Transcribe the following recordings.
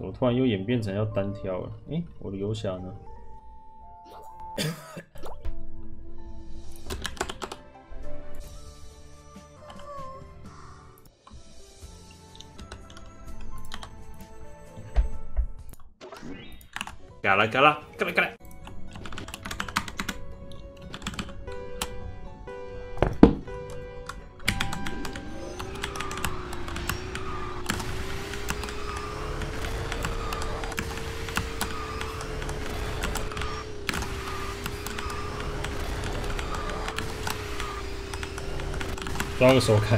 怎么突然又演变成要单挑了？我的游侠呢？嘎啦嘎啦嘎啦嘎啦！抓个手看。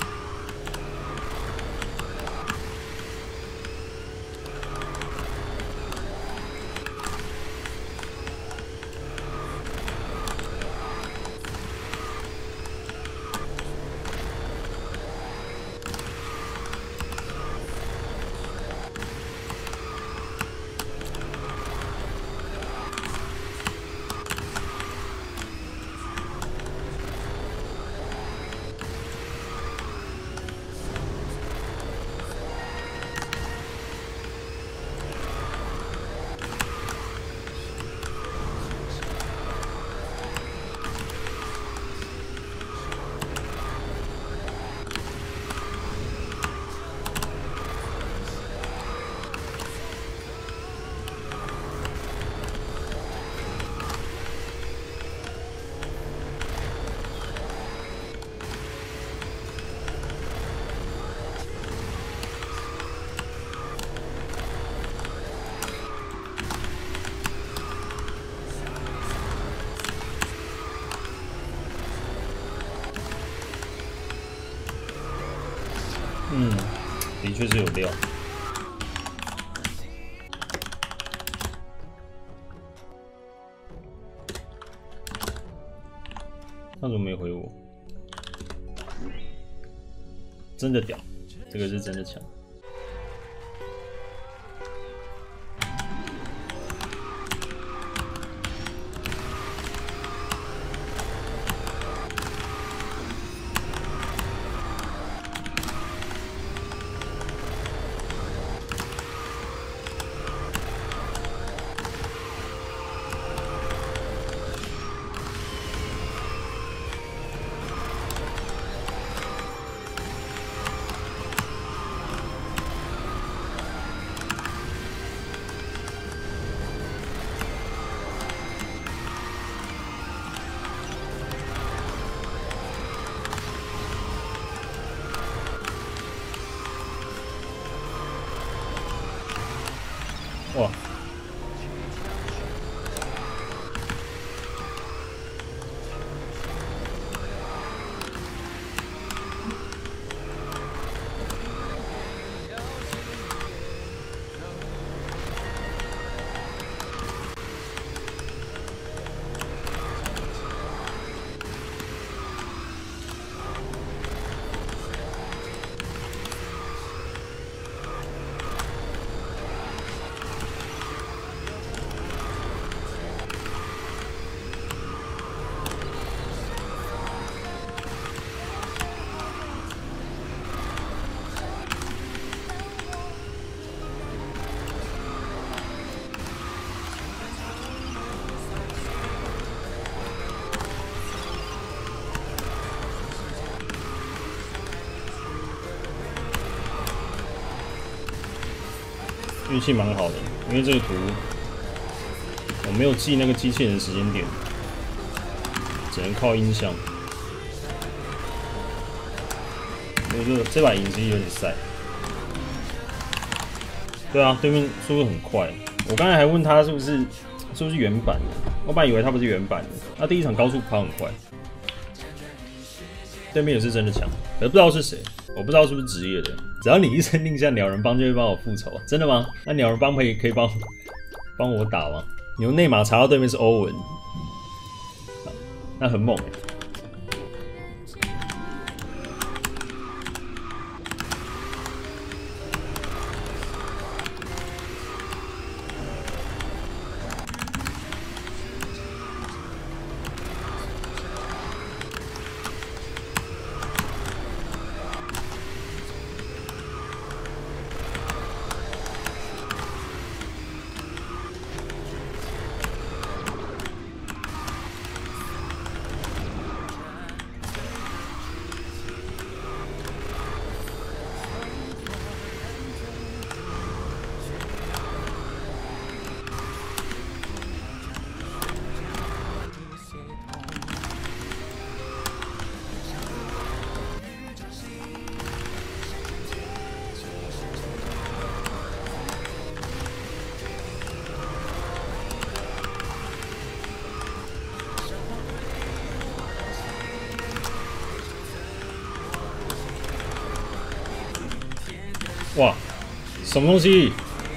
的确是有料。他怎么没回我？真的屌，这个是真的强。哇！运气蛮好的，因为这个图我没有记那个机器人的时间点，只能靠音效。我觉得这把影其实有点晒。对啊，对面速度很快。我刚才还问他是不是原版的，我本来以为他不是原版的。他第一场高速跑很快，对面也是真的强，可是不知道是谁。我不知道是不是职业的，只要你一声令下，鸟人帮就会帮我复仇，真的吗？那鸟人帮可以帮我打吗？你用内码查到对面是欧文，那很猛哇，什么东西？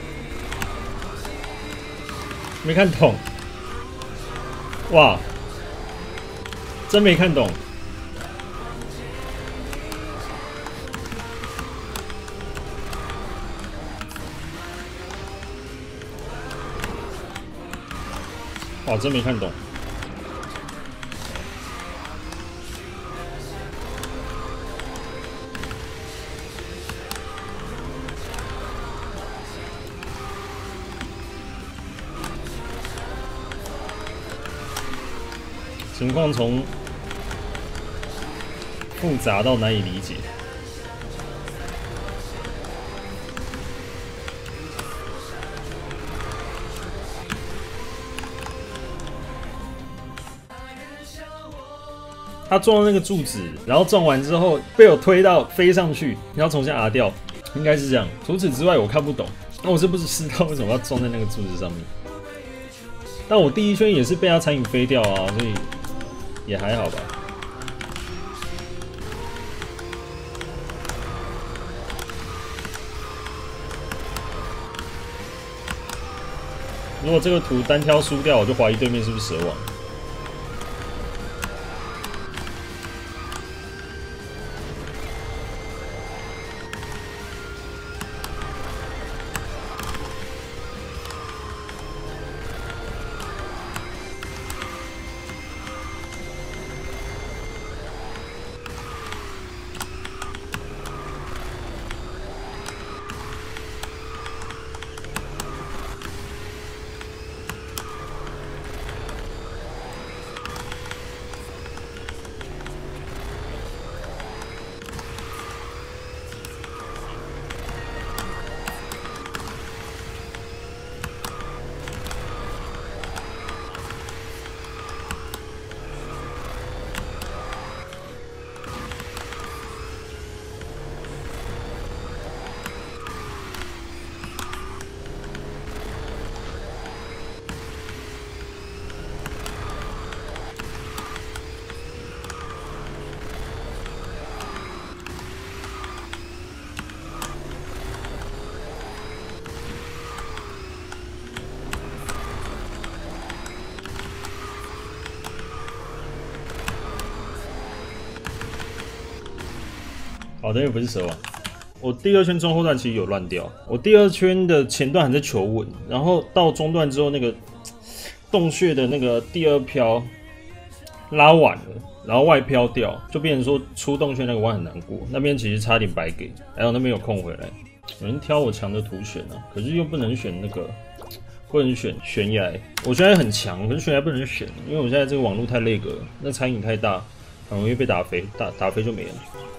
没看懂。哇，真没看懂。哇，真没看懂。情况从复杂到难以理解。他撞到那个柱子，然后撞完之后被我推到飞上去，然后重新 R 掉，应该是这样。除此之外我看不懂，那我是不知道为什么要撞在那个柱子上面。但我第一圈也是被他残影飞掉啊，所以也还好吧。如果这个图单挑输掉，我就怀疑对面是不是蛇王。好的，又不是蛇王。我第二圈中后段其实有乱掉，我第二圈的前段还在求稳，然后到中段之后那个洞穴的那个第二飘拉晚了，然后外飘掉，就变成说出洞穴那个弯很难过，那边其实差点白给，还有那边有空回来，有人挑我强的图选啊，可是又不能选那个，不能选悬崖，我现在很强，可是悬崖不能选，因为我现在这个网络太累格，那残影太大，很容易被打飞，打飞就没了。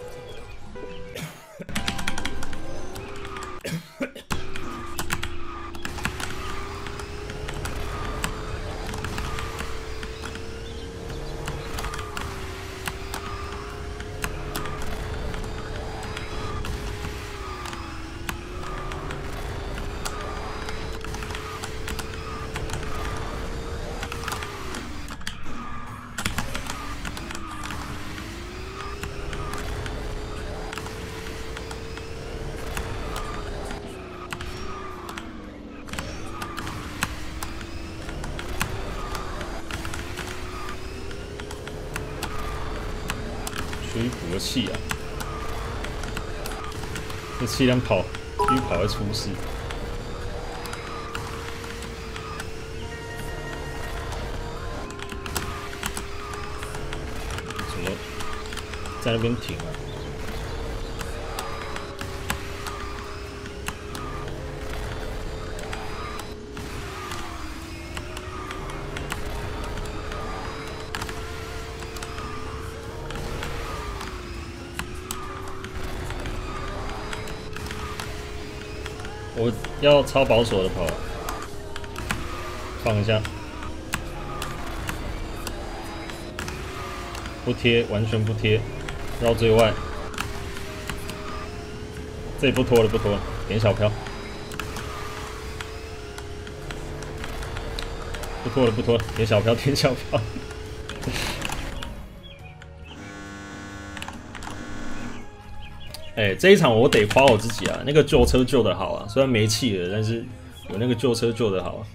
属于补个气啊！这气量跑，继续跑会出事。怎么在那边停啊？我要超保守的跑，放一下，不贴，完全不贴，绕最外，这里不拖了，不拖了，点小飘，不拖了，不拖了，点小飘，点小飘。 这一场我得夸我自己啊，那个救车救得好啊，虽然没气了，但是我那个救车救得好啊。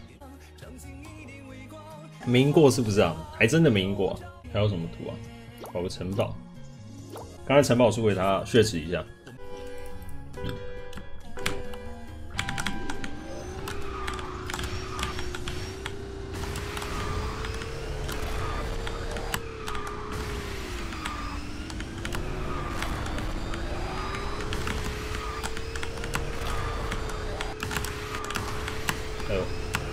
没赢过是不是啊？还真的没赢过、啊。还有什么图啊？搞个城堡。刚才城堡输给他，血池一下。哎呦！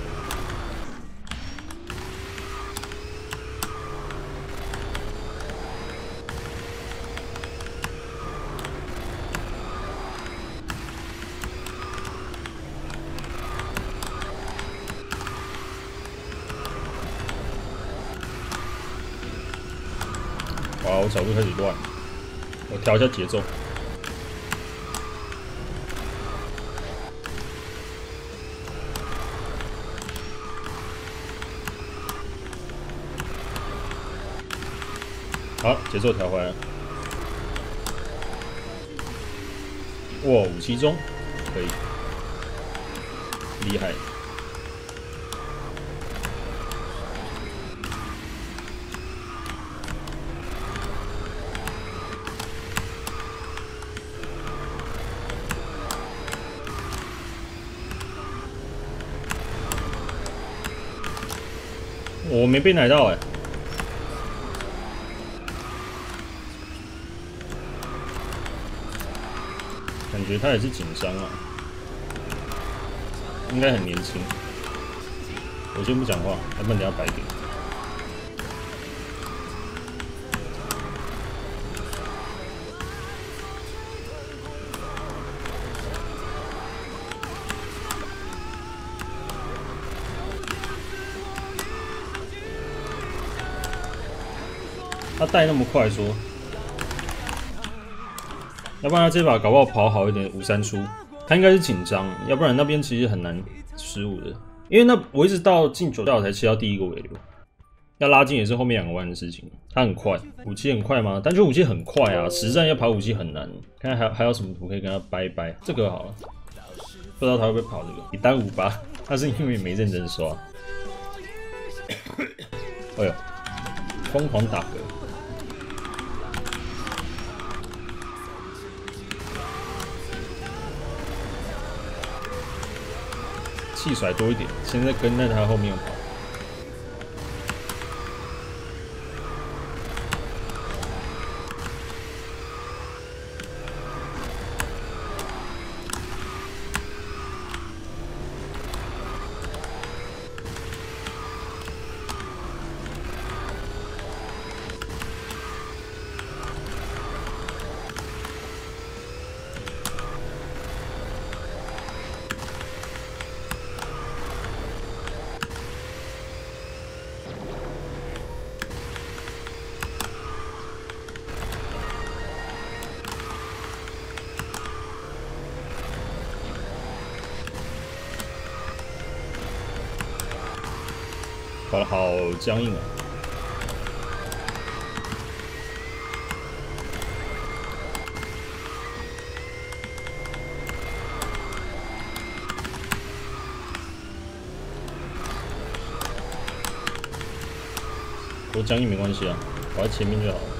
哇，我角度开始乱，我调一下节奏。好，节奏调回来了。哇，武器中可以，厉害。我没被奶到感觉他也是紧张啊，应该很年轻。我先不讲话，要不然等下白给。他带那么快说，要不然他这把搞不好跑好一点5-3出，他应该是紧张，要不然那边其实很难失误的。因为我一直到进9道才切到第一个尾流，要拉近也是后面2个弯的事情。他很快，武器很快吗？单纯武器很快啊，实战要跑武器很难。看看还有什么图可以跟他掰一掰，这个好了，不知道他会不会跑这个。你单58，他是因为没认真刷。哎呦，疯狂打嗝。气甩多一点，现在跟在他后面跑。跑得好僵硬啊！我僵硬没关系啊，跑在前面就好了。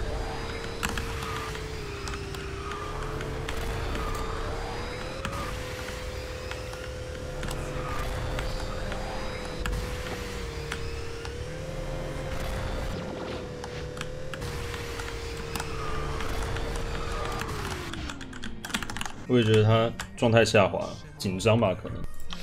我也觉得他状态下滑，紧张吧可能。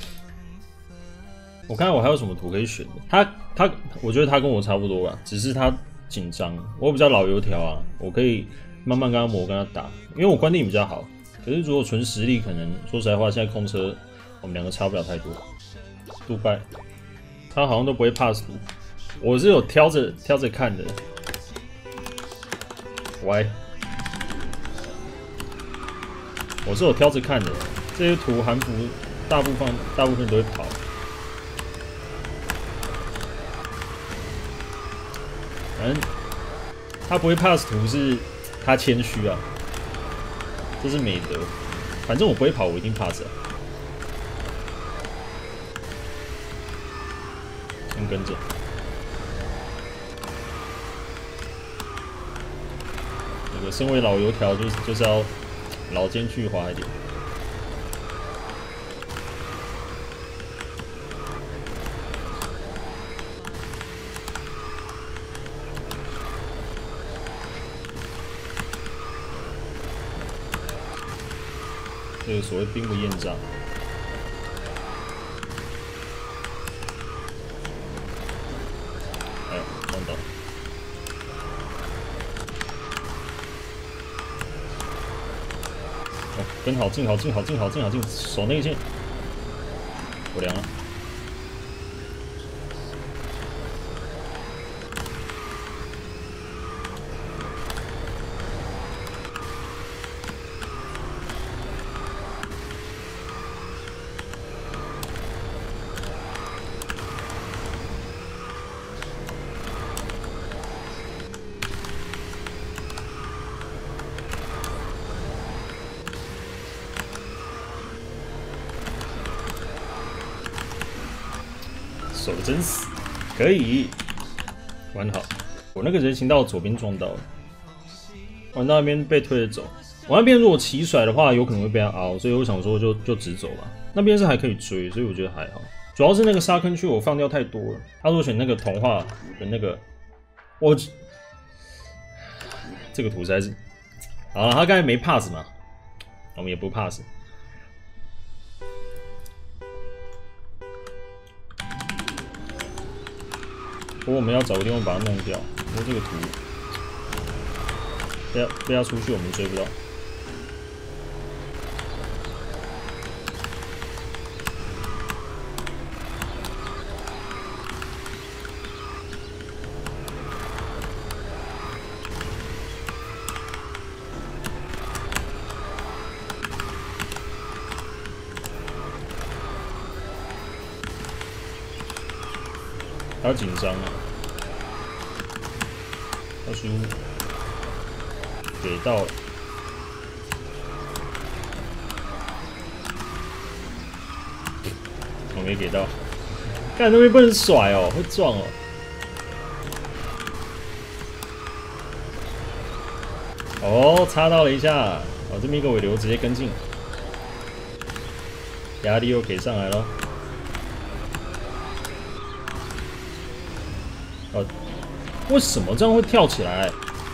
我看看我还有什么图可以选的。我觉得他跟我差不多吧，只是他紧张。我比较老油条啊，我可以慢慢跟他磨，跟他打，因为我观点比较好。可是如果纯实力，可能说实在话，现在空车我们2个差不了太多。杜拜，他好像都不会 pass 图，我是有挑着看的。喂。我是有挑着看的，这些图韩服大部分都会跑。反正他不会 pass 图是他谦虚啊， 这是美德。反正我不会跑，我一定 pass 啊。先跟着。这个身为老油条，就是要老奸巨猾一点。这个所谓兵不厌诈。哎呦，撞到！哦，跟好，进好，进好，进好，进好，进，守那个线。我凉了。守的真死，可以，玩好。我那个人行道左边撞到了，玩到那边被推着走。我那边如果起甩的话，有可能会被他凹，所以我想说就直走吧。那边是还可以追，所以我觉得还好。主要是那个沙坑区我放掉太多了。他说选那个童话的那个，我这个图实在是好了，他刚才没 pass 嘛，我们也不 pass。不过我们要找个地方把它弄掉。不过这个图被他出去，我们追不到。好紧张啊！25给到了，我没给到。看那边不能甩哦，会撞哦。哦，擦到了一下，哦，这么一个尾流直接跟进，压力又给上来了。为什么这样会跳起来？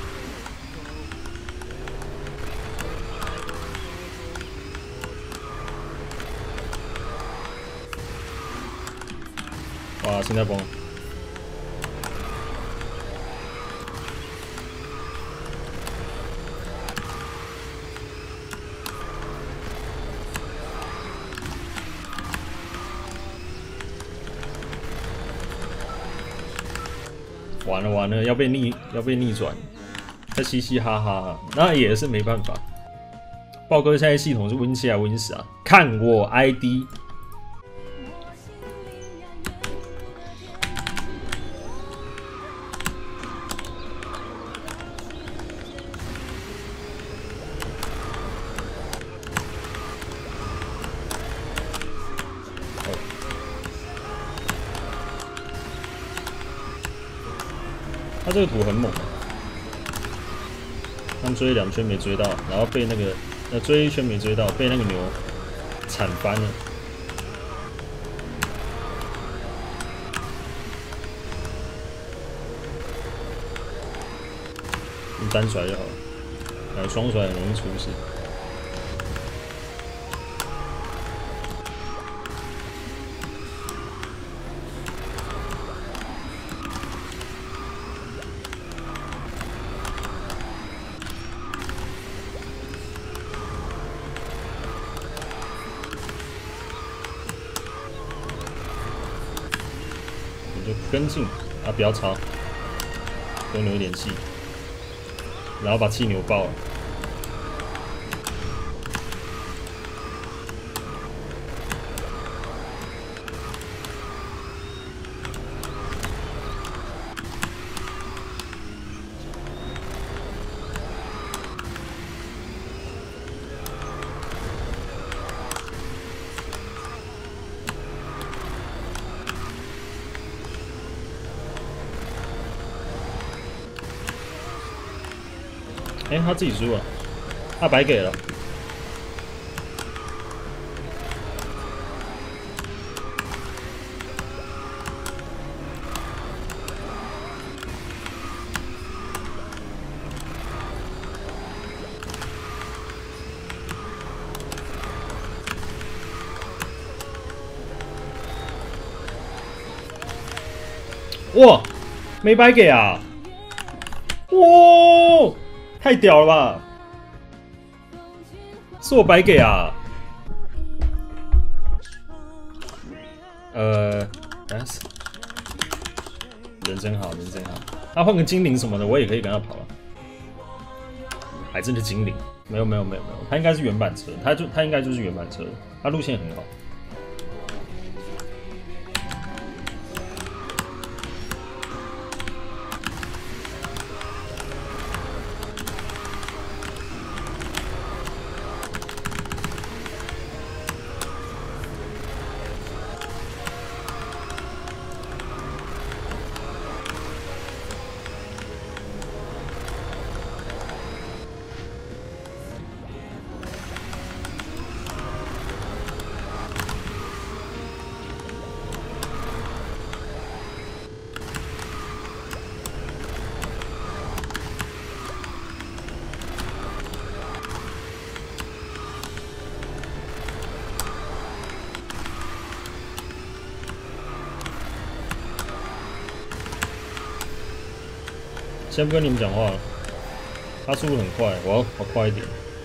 哇，现在崩！完了完了，要被逆转，再嘻嘻哈哈，那也是没办法。豹哥现在系统是 Win7还是 Win10啊？看我 ID。他这个图很猛，刚追2圈没追到，然后被那个追1圈没追到，被那个牛铲翻了。你单甩就好了，双甩很容易出事。就跟进啊，不要超，多留一点气，然后把气牛爆了。 哎，他自己输了，他白给了。哇，没白给啊！哇，太屌了吧！是我白给啊！但是人真好，人真好。他换个精灵什么的，我也可以跟他跑了。还真的精灵？没有，他应该是原版车，他应该就是原版车，他路线很好。先不跟你们讲话了，他速度很快，我要快一点。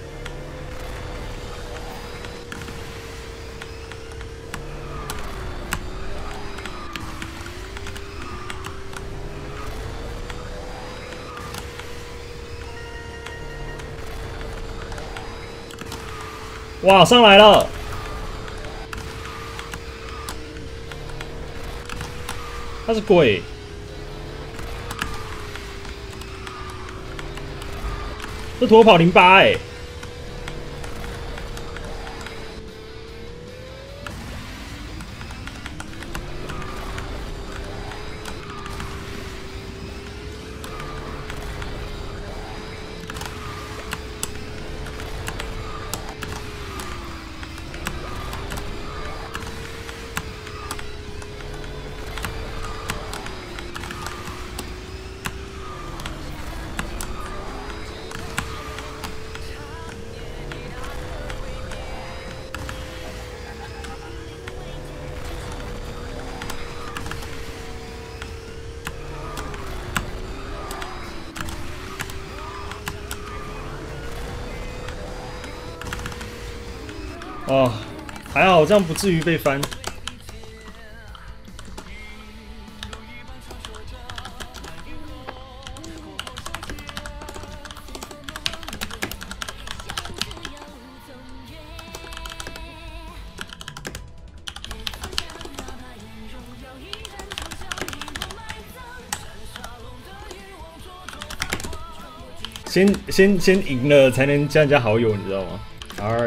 哇，上来了！他是鬼。这拖跑08哎！哦，还好这样不至于被翻。先赢了才能加人家好友，你知道吗 ？Are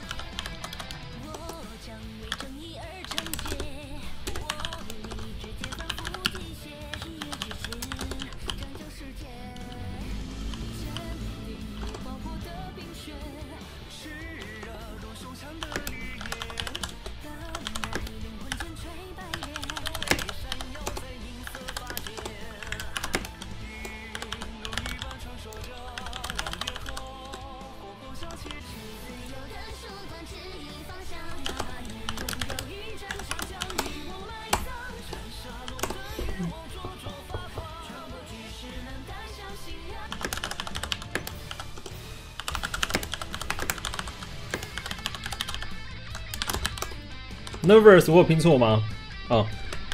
you？Nervous， 我有拼错吗？哦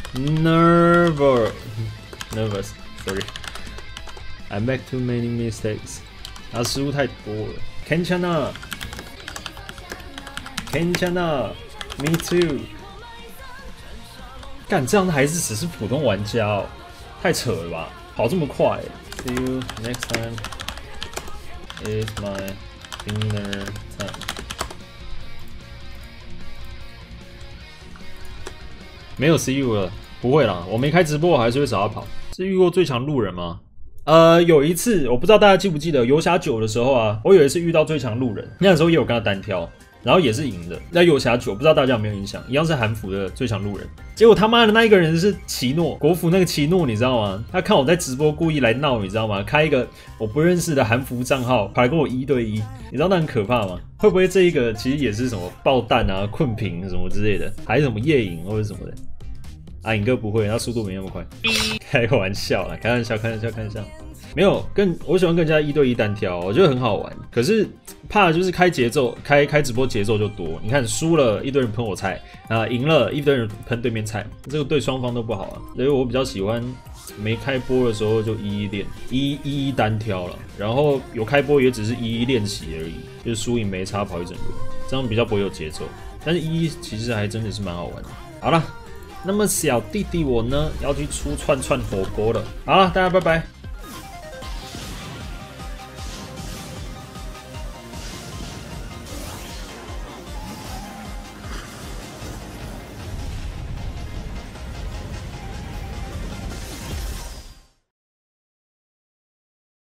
，nervous，sorry，I make too many mistakes， 他失误太多了。Kenchana，me too。干这样的还是只是普通玩家哦，太扯了吧，跑这么快。See you next time. It's my dinner time. 没有 CU 了，不会啦，我没开直播，我还是会找他跑。是遇过最强路人吗？ 有一次我不知道大家记不记得游侠9的时候啊，我有一次遇到最强路人，那时候也有跟他单挑。然后也是赢的，那游侠9不知道大家有没有印象，一样是韩服的最强路人。结果他妈的那一个人是奇诺，国服那个奇诺，你知道吗？他看我在直播故意来闹，你知道吗？开一个我不认识的韩服账号，跑来跟我1对1，你知道那很可怕吗？会不会这一个其实也是什么爆弹啊、困屏什么之类的，还是什么夜影或者什么的？啊，影哥不会，他速度没那么快。开个玩笑啦，开玩笑。没有，我喜欢跟人家1对1单挑，我觉得很好玩。可是怕的就是开节奏，开直播节奏就多。你看输了一堆人喷我菜，啊赢了一堆人喷对面菜，这个对双方都不好啊。所以我比较喜欢没开播的时候就一练，一单挑了。然后有开播也只是一练习而已，就是输赢没差跑一整轮，这样比较不会有节奏。但是其实还真的是蛮好玩的。好了，那么小弟弟我呢要去出串火锅了。好了，大家拜拜。